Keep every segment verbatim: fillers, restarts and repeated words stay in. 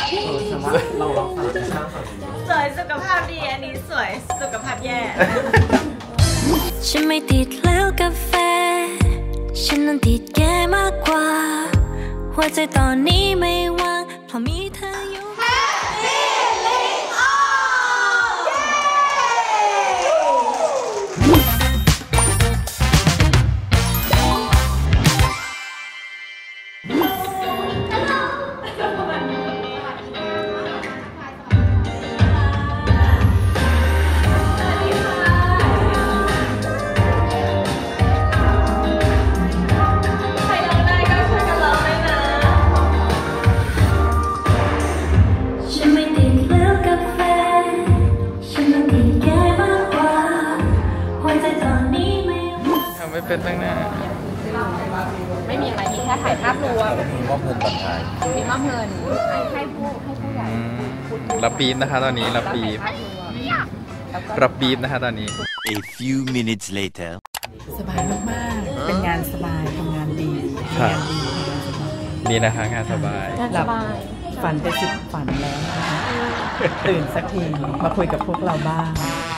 แต่ว่าเราลองสลับข้างฝั่งสวยสุขภาพดีอันนี้สวยสุขภาพแย่ฉันไม่ติดแล้วกาแฟฉันนั้นติดแกมากกว่าหัวใจตอนนี้ไม่ว่างเพราะมีเธออยู่เป็นตั้งหน้าไม่มีอะไรมีแค่ถ่ายภาพรวมมีมอบเงินตัดท้ายมีมอบเงินให้ให้ผู้ให้ผู้ใหญ่รับบีบนะคะตอนนี้รับบีบรับบีบนะคะตอนนี้ A few minutes later สบายมากๆเป็นงานสบายทำงานดีงานดีทำงานสบายนี่นะคะงานสบายหลับฝันไปสิบฝันแล้วนะคะตื่นสักทีมาคุยกับพวกเราบ้าง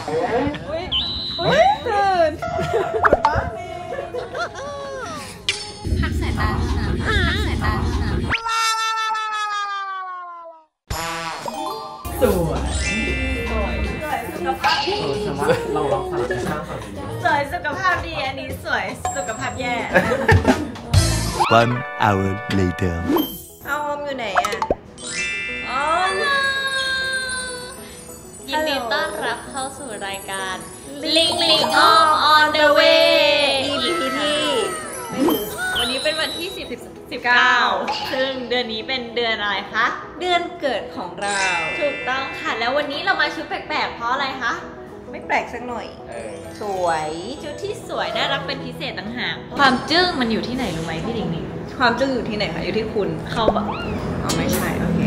ตื่นพักสายตาค่ะพักสายตาค่ะสวยสวยสุขภาพดีแต่ว่าเราลองสลับข้างฝั่งสวยสุขภาพดีอันนี้สวยสุขภาพแย่ One hour later เอาอมอยู่ไหนอ่ะอ๋อยินดีต้อนรับเข้าสู่รายการลิงลิงออม on the way อี พี ที่วันนี้เป็นวันที่สิบ สิบเก้าซึ่งเดือนนี้เป็นเดือนอะไรคะเดือนเกิดของเราถูกต้องค่ะแล้ววันนี้เรามาชุดแปลกๆเพราะอะไรคะไม่แปลกสักหน่อยสวยชุดที่สวยน่ารักเป็นพิเศษต่างหากความจึ้งมันอยู่ที่ไหนรู้ไหมพี่ลิงลิงความจึ้งอยู่ที่ไหนคะอยู่ที่คุณเข้าแบบอ๋อไม่ใช่โอเค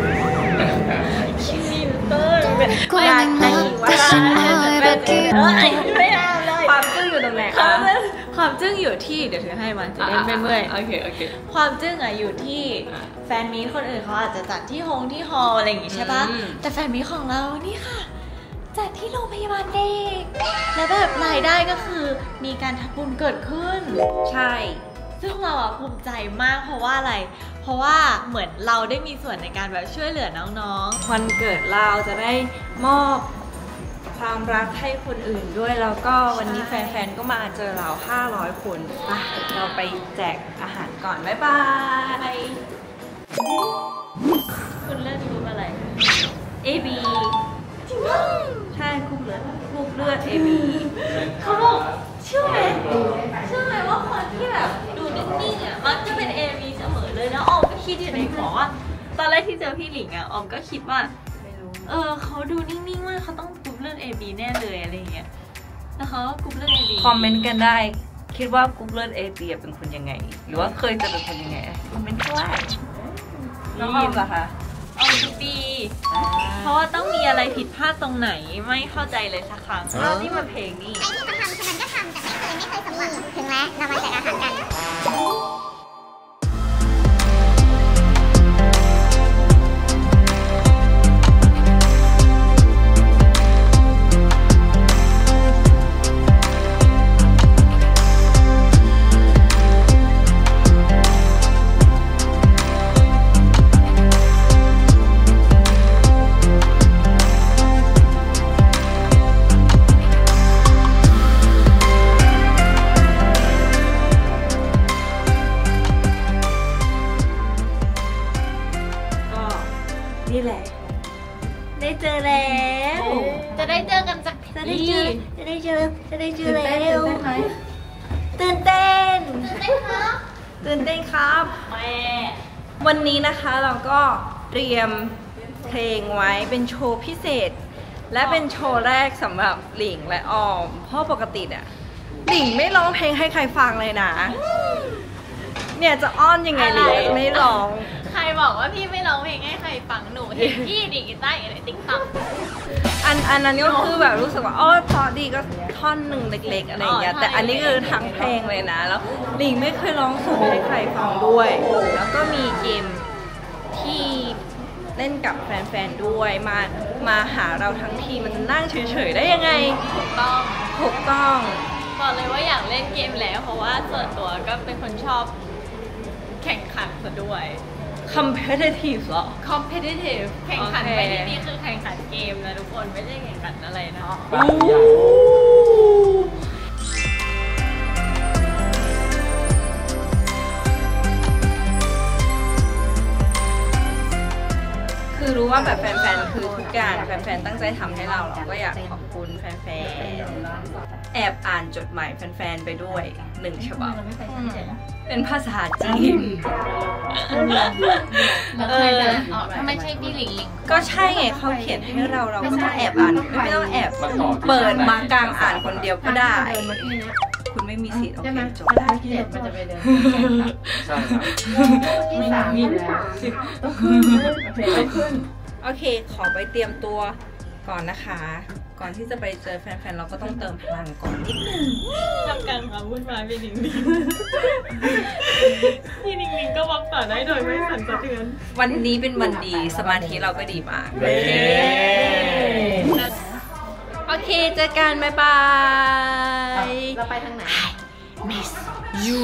ชินเตอร์เป็นอยากให้ว่าเออไม่เอาเลยความจึ้งอยู่ตรงไหนคะความจึ้งอยู่ที่เดี๋ยวถือให้มาจะเล่นไม่เมื่อยโอเคโอเคความจึ้งอะอยู่ที่แฟนมีคนอื่นเขาอาจจะจัดที่ฮงที่ฮอลอะไรอย่างงี้ใช่ปะแต่แฟนมีของเรานี่ค่ะจัดที่โรงพยาบาลเด็กแล้วแบบรายได้ก็คือมีการทำบุญเกิดขึ้นใช่ซึ่งเราอะภูมิใจมากเพราะว่าอะไรเพราะว่าเหมือนเราได้มีส่วนในการแบบช่วยเหลือน้องๆวันเกิดเราจะได้มอบความรักให้คนอื่นด้วยแล้วก็วันนี้แฟนๆก็มาเจอเราห้าร้อยคนไปเราไปแจกอาหารก่อนบ๊ายบายคุณเลือกกรุ๊ปอะไร เอ บี จริงเหรอใช่กรุ๊ปเลือดกรุ๊ปเลือด เอ บี เขาบอกเชื่อไหมเชื่อไหมว่าคนที่แบบดูนิ่งๆอ่ะมักจะเป็น เอ บี เสมอเลยแล้วออมก็คิดอยู่ในหัวว่าตอนแรกที่เจอพี่หลิงอ่ะออมก็คิดว่าเออเขาดูนิ่งๆมากเขาต้องกรุ๊ปเลือด เอ บี แน่เลยอะไรอย่างเงี้ยแล้วเขาก็กรุ๊ปเลือด เอ บีคอมเมนต์กันได้คิดว่ากรุ๊ปเลือด เอ บี เป็นคนยังไงหรือว่าเคยจะเป็นคนยังไงคอมเมนต์ด้วยน้องออมเหรอคะออมดีเพราะว่าต้องมีอะไรผิดพลาดตรงไหนไม่เข้าใจเลยสักครั้งแล้วนี่มันเพลงนี่ไอ้ที่ทำทำมันก็ทำแต่ไม่เคยไม่เคยสมหวังถึงแม้เรามาแจกอาหารกันนี่แหละได้เจอแล้วจะได้เจอกันสักทีจะได้เจอจะได้เจอจะได้เจอแล้วตื่นเต้นตื่นเต้นครับตื่นเต้นครับแม่วันนี้นะคะเราก็เตรียมเพลงไว้เป็นโชว์พิเศษและเป็นโชว์แรกสำหรับหลิงและออมเพราะปกติเนี่ยหลิงไม่ร้องเพลงให้ใครฟังเลยนะเนี่ยจะอ้อนยังไงหลิงไม่ร้องใครบอกว่าพี่ไม่ร้องเพลงให้ใครฟังหนูเห็นพี่ดีกีตาร์อยู่ในติ๊กต็อกอันอันนั้นก็คือแบบรู้สึกว่าอ๋อพอดีก็ท่อนหนึ่งเล็กๆอะไรอย่างเงี้ยแต่อันนี้คือทั้งเพลงเลยนะแล้วหลิงไม่เคยร้องสดให้ใครฟังด้วยแล้วก็มีเกมที่เล่นกับแฟนๆด้วยมามาหาเราทั้งทีมันนั่งเฉยๆได้ยังไงถูกต้องถูกต้องบอกเลยว่าอยากเล่นเกมแล้วเพราะว่าส่วนตัวก็เป็นคนชอบแข่งขันซะด้วย competitive เหรอ competitive แข่งขันไปที่นี่คือแข่งขันเกมนะทุกคนไม่ได้แข่งขันอะไรนะคือรู้ว่าแบบแฟนๆคือทุกอย่างแฟนๆตั้งใจทำให้เราเราก็อยากขอบคุณแฟนๆแอบอ่านจดหมายแฟนๆไปด้วยหนึ่งฉบับเป็นภาษาจีนเออถ้าไม่ใช่พี่หลิงก็ใช่ไงเขาเขียนให้เราเราก็ต้องแอบอ่านไม่ต้องแอบเปิดมากลางอ่านคนเดียวก็ได้คุณไม่มีสิทธิ์โอเคจบแล้วเขียนมันจะไปเดินใช่ครับไม่มีแล้วต้องขึ้นต้องขึ้นโอเคขอไปเตรียมตัวก่อนนะคะก่อนที่จะไปเจอแฟนๆเราก็ต้องเติมพลังก่อนนิดนึงทำการความวุ่นวายพี่หนิงหนิงพี่หนิงหนิงก็บอกต่อได้โดยไม่สั่นสะเทือนวันนี้เป็นวันดีสมาธิเราก็ดีมากโอเคเจอกันบ๊ายบายเราไปทางไหน Miss You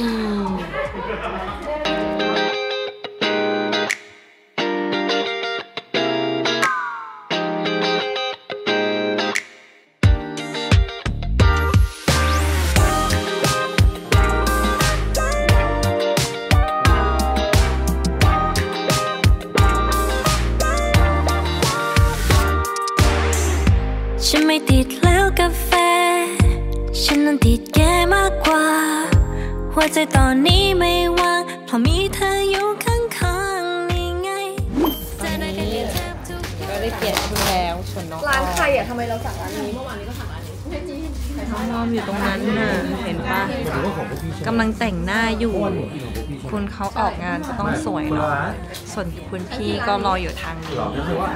ฉันไม่ติดแล้วกาแฟฉันนั้นติดแกมากกว่าหัวใจตอนนี้ไม่ว่างเพราะมีเธออยู่ข้างๆนี่ไงก็ได้เปลี่ยนชุดแล้วชวนน้องร้านใครอ่ะทำไมเราสั่งร้านนี้เมื่อวานนี้ก็สั่งร้านนี้น้องนอมอยู่ตรงนั้นน่ะเห็นปะกำลังแต่งหน้าอยู่คุณเขาออกงานก็ต้องสวยเนาะส่วนคุณพี่ก็รออยู่ทางนี้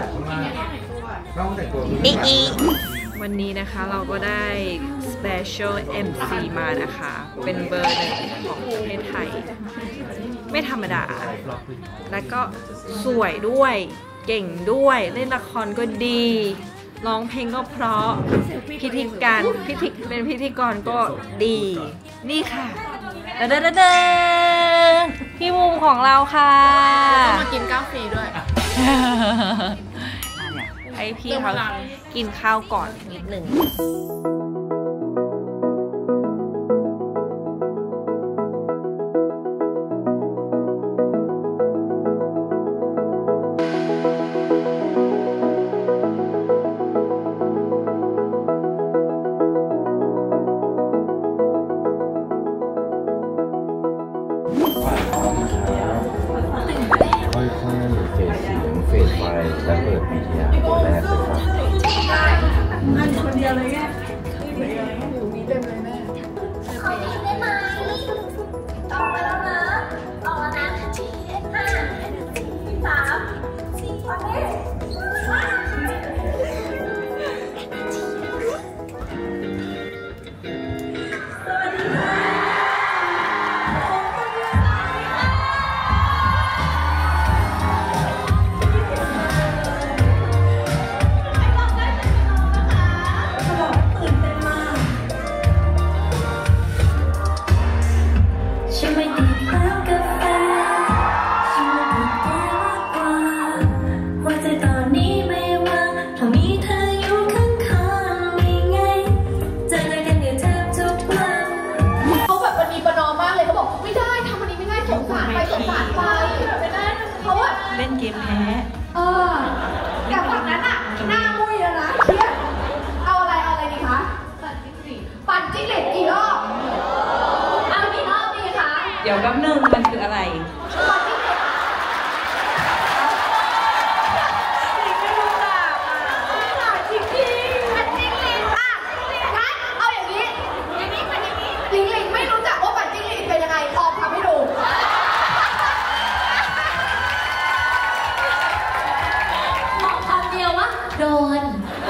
อีอีวันนี้นะคะเราก็ได้ Special เอ็ม ซี มานะคะเป็นเบอร์หนึ่งของประเทศไทยไม่ธรรมดาแล้วก็สวยด้วยเก่งด้วยเล่นละครก็ดีร้องเพลงก็เพราะพิธีการพิธีเป็นพิธีกรก็ดีนี่ค่ะเด้อเด้อเด้อพี่มุมของเราค่ะมากินข้าวฟรีด้วยให้พี่เขากินข้าวก่อนนิดหนึ่งค่อยๆเฟดเสียงเฟดไฟและเปิดวิทยาตัวแรกเลยครับนั่นคนเดียวเลยแค่อยู่มีเต็มเลยแม่ขอกินได้ไหมออกมาแล้วนะออกแล้วนะสี่ห้าสี่สามสี่โอเคเล่นเกมแพ้เออแต่ฝั่งนั้นอะหน้ามุ้ยแล้วนะเครียดเอาอะไรเอาอะไรดีคะปั่นจิ้งหรีดกี่รอบเอากี่รอบดีคะเดี๋ยวแป๊บนึงมันคืออะไรปั่นจิ้งหรีดไม่รู้จักอ่ะจริงจริงปั่นจิ้งหรีดอ่ะงั้นเอาอย่างนี้อย่างนี้ปั่นอย่างนี้หลิงหลิงไม่รู้จักว่าปั่นจิ้งหรีดเป็นยังไงออกทำให้ดูโดน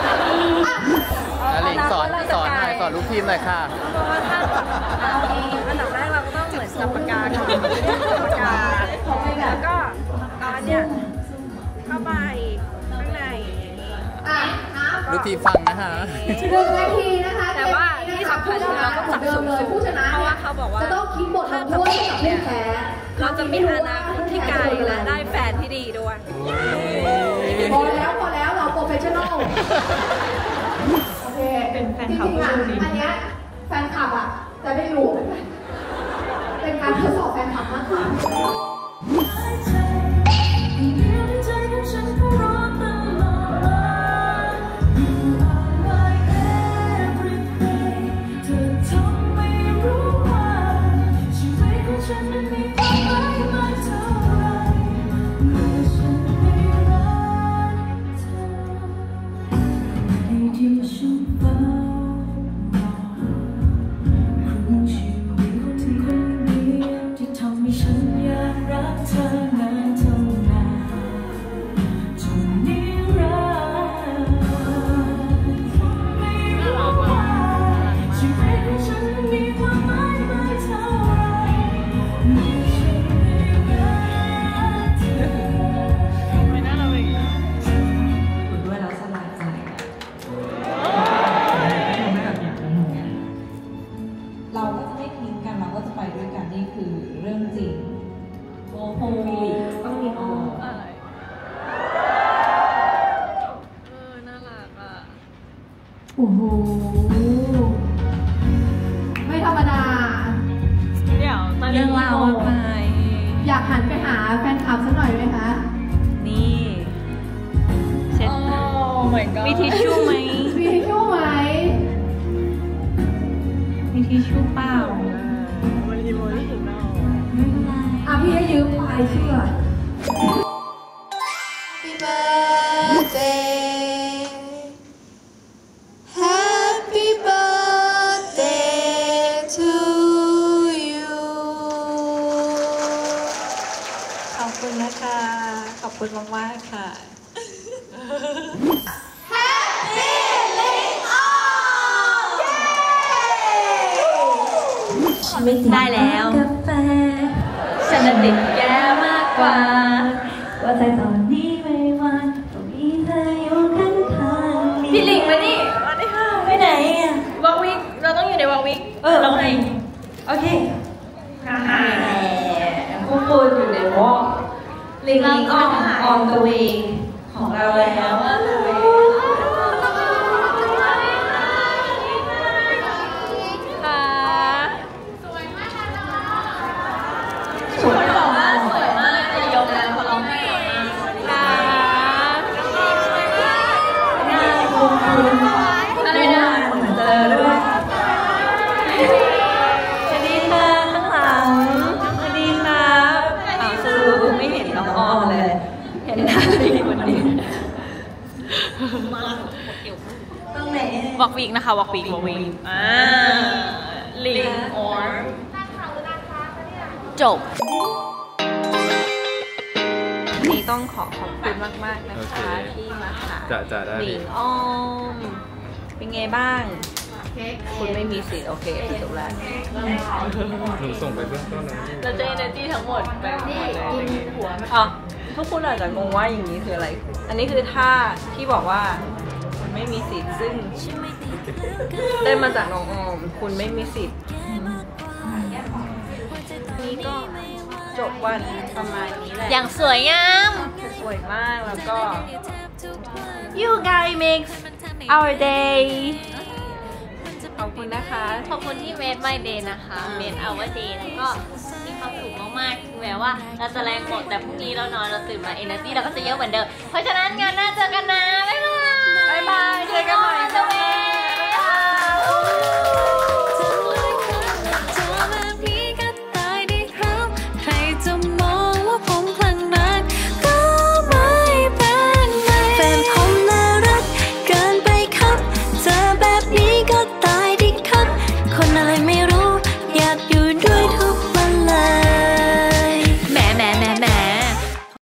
อลิงสอนสอนหน่อยสอนลูกทีมหน่อยค่ะเพราะว่าถ้าอันดับแรกเราก็ต้องเหมือนจับปากกาก่อนจับปากกาแล้วก็เอาอันเนี้ยเข้าใบข้างในอย่างนี้อ่ะนับลูกทีฟังนะคะหนึ่งนาทีนะคะแต่ว่าที่สำคัญคือเราต้องจับสูงเลยผู้ชนะเพราะว่าเขาบอกว่าจะต้องคิดบทลงโทษให้กับผู้แพ้เราจะมีอนาคตที่ไกลและได้แฟนที่ดีด้วยพอแล้วพอแล้วเราโปรเฟชชั่นอลโอเคเป็นแฟนคลับจริงๆอ่ะอันเนี้ยแฟนคลับอ่ะจะได้รู้เป็นการทดสอบแฟนคลับมากกว่าเราก็จะไม่ทิ้งกันเราก็จะไปด้วยกันนี่คือเรื่องจริงโอ้โหต้องมีออเออ น่ารักอ่ะโอ้โหไม่ธรรมดาเดี๋ยวตอนนี้เรื่องราวว่าไปอยากหันไปหาแฟนคลับสักหน่อยไหมคะนี่เช็ดมีทิชชู่ไหมมีทิชชู่ไหมมีทิชชู่เปล่าอ่ะพี่ให้ยืมไปเชื่อ Happy birthday Happy birthday to you ขอบคุณนะคะ ขอบคุณมากๆค่ะ Happy Ling On ได้แล้วฉันน่ะติดแย่มากกว่า ว่าใจตอนนี้ไม่วันต้องมีเธออยู่ข้างๆพี่หลิงมาดิไปไหนอ่ะวอล์กวิกเราต้องอยู่ในวอล์กวิกเออเราไงโอเคพวกคุณอยู่ในวอล์กลิงลิงออนออนตัวเองของเราแล้วสวยบอกว่าสวยมากจะยกแล้วพอร้องเพลงค่ะอะไรนะเจอด้วยสวัสดีค่ะข้างหลังสวัสดีครับอ้าวคือไม่เห็นน้องออมเลย เห็นหน้าลิงคนนี้ต้องไหนวอกวิกนะคะวอกวิกวอกวิกอ่าลิงออร์จบนี่ต้องขอขอบคุณมากๆนะคะที่มาหาจะจะได้หลิงอ้อมเป็นไงบ้างคุณไม่มีสิทธิ์โอเคจบแล้วหนูส่งไปเบื้องต้นแล้วเราจะ energy ทั้งหมดไปหัวอ๋อทุกคนอาจจะงงว่าอย่างนี้คืออะไร อันนี้คือท่าที่บอกว่าคุณไม่มีสิทธิ์ซึ่งได้มาจากน้องออมคุณไม่มีสิทธิ์นี่ก็จบวันประมาณนี้แหละอย่างสวยงามสวยมากแล้วก็ You guys make our day ขอบคุณนะคะขอบคุณที่ made my day นะคะ made our day แล้วก็มีความสุขมากๆถึงแม้ว่าเราจะแรงหมดแต่พรุ่งนี้เรานอนเราตื่นมา energy เราก็จะเยอะเหมือนเดิม เพราะฉะนั้นงานหน้าเจอกันนะ บ๊ายบาย